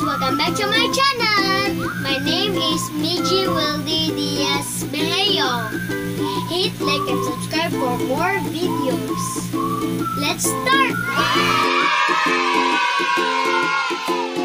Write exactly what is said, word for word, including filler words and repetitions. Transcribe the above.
Welcome back to my channel! My name is Miji Wildy Diaz Mejeo. Hit like and subscribe for more videos. Let's start!